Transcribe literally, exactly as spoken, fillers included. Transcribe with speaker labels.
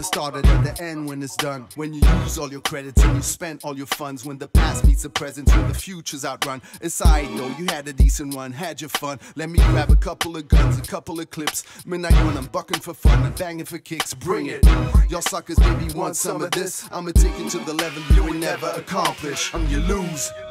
Speaker 1: karma started at the end when it's done. When you use all your credits and you spent all your funds. When the past meets the present, when the future's outrun. It's alright though, you had a decent run, had your fun. Let me grab a couple of guns, a couple of clips. Midnight when I'm bucking for fun and banging for kicks. Bring it. Y'all suckers maybe want some of this. I'ma take it to the level you will never accomplish. I'm your lose.